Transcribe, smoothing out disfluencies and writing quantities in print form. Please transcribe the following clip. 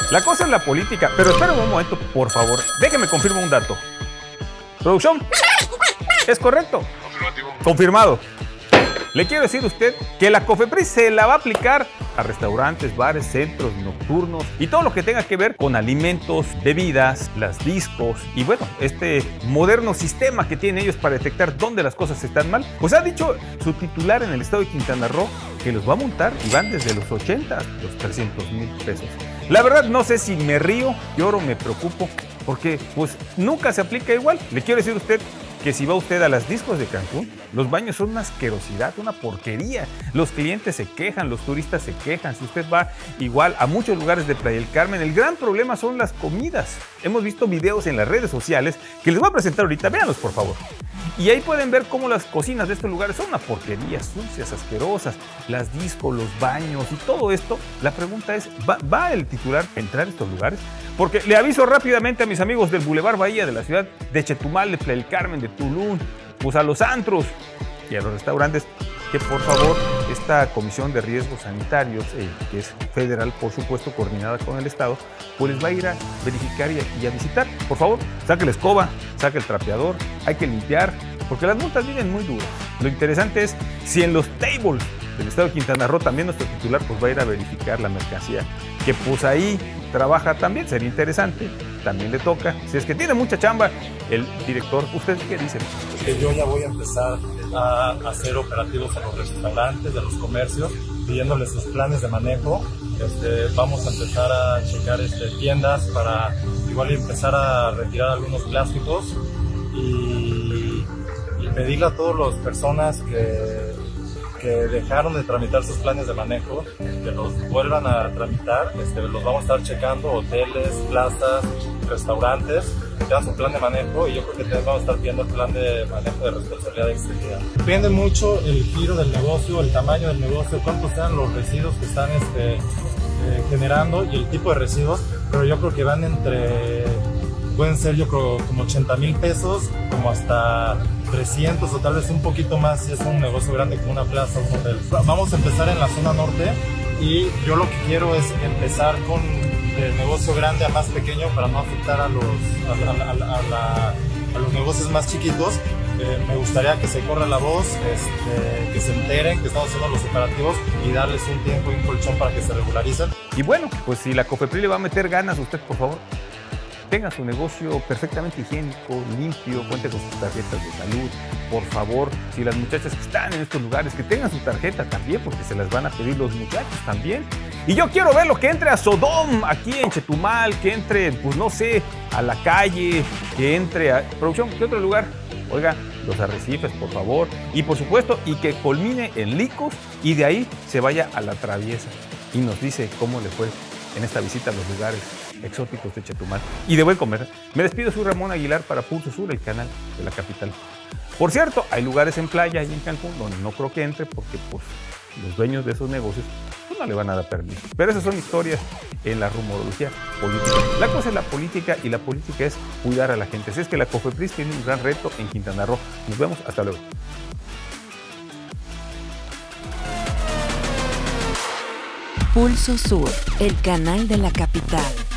La cosa es la política, pero espérame un momento, por favor. Déjeme confirmar un dato. ¿Producción? ¿Es correcto? Afirmativo. Confirmado. Le quiero decir a usted que la COFEPRIS se la va a aplicar a restaurantes, bares, centros nocturnos y todo lo que tenga que ver con alimentos, bebidas, las discos y bueno, este moderno sistema que tienen ellos para detectar dónde las cosas están mal. Pues ha dicho su titular en el estado de Quintana Roo que los va a multar y van desde los 80 hasta los 300,000 pesos. La verdad no sé si me río, lloro, me preocupo, porque pues nunca se aplica igual. Le quiero decir a usted que si va usted a las discos de Cancún, los baños son una asquerosidad, una porquería. Los clientes se quejan, los turistas se quejan. Si usted va igual a muchos lugares de Playa del Carmen, el gran problema son las comidas. Hemos visto videos en las redes sociales que les voy a presentar ahorita, véanlos por favor. Y ahí pueden ver cómo las cocinas de estos lugares son una porquería, sucias, asquerosas. Las discos, los baños y todo esto. La pregunta es, ¿va el titular a entrar a estos lugares? Porque le aviso rápidamente a mis amigos del Boulevard Bahía, de la ciudad de Chetumal, de Playa del Carmen, de Tulum, pues a los antros y a los restaurantes, que por favor esta Comisión de Riesgos Sanitarios, que es federal, por supuesto, coordinada con el Estado, pues les va a ir a verificar y a visitar. Por favor, saque la escoba, saque el trapeador, hay que limpiar, porque las multas vienen muy duras. Lo interesante es si en los tables del Estado de Quintana Roo también nuestro titular pues va a ir a verificar la mercancía, que pues ahí trabaja también, sería interesante, también le toca. Si es que tiene mucha chamba el director, ¿usted qué dice? Que yo ya voy a empezar a hacer operativos en los restaurantes, de los comercios, pidiéndoles sus planes de manejo. Vamos a empezar a checar tiendas para igual empezar a retirar algunos plásticos y pedirle a todas las personas que dejaron de tramitar sus planes de manejo, que los vuelvan a tramitar. Los vamos a estar checando, hoteles, plazas, restaurantes, que tengan su plan de manejo, y yo creo que también vamos a estar viendo el plan de manejo de responsabilidad extendida. Depende mucho el giro del negocio, el tamaño del negocio, cuántos sean los residuos que están generando y el tipo de residuos, pero yo creo que van pueden ser yo creo como 80,000 pesos, como hasta 300 o tal vez un poquito más si es un negocio grande como una plaza o un hotel. Vamos a empezar en la zona norte y yo lo que quiero es empezar con el negocio grande a más pequeño para no afectar a los negocios más chiquitos. Me gustaría que se corra la voz, que se enteren que estamos haciendo los operativos y darles un tiempo y un colchón para que se regularicen. Y bueno, pues si la COFEPRIS le va a meter ganas, usted por favor tenga su negocio perfectamente higiénico, limpio, cuente con sus tarjetas de salud. Por favor, si las muchachas que están en estos lugares, que tengan su tarjeta también, porque se las van a pedir los muchachos también. Y yo quiero ver lo que entre a Sodom, aquí en Chetumal, que entre, pues no sé, a La Calle, que entre a... Producción, ¿qué otro lugar? Oiga, los Arrecifes, por favor. Y por supuesto, y que culmine en Licos y de ahí se vaya a La Traviesa. Y nos dice cómo le fue en esta visita a los lugares exóticos de Chetumal y de buen comer. Me despido, soy Ramón Aguilar para Pulso Sur, el canal de la capital. Por cierto, hay lugares en playa y en Cancún donde no creo que entre porque pues los dueños de esos negocios pues, no le van a dar permiso. Pero esas son historias en la rumorología política. La cosa es la política y la política es cuidar a la gente. Así es que la COFEPRIS tiene un gran reto en Quintana Roo. Nos vemos, hasta luego. Pulso Sur, el canal de la capital.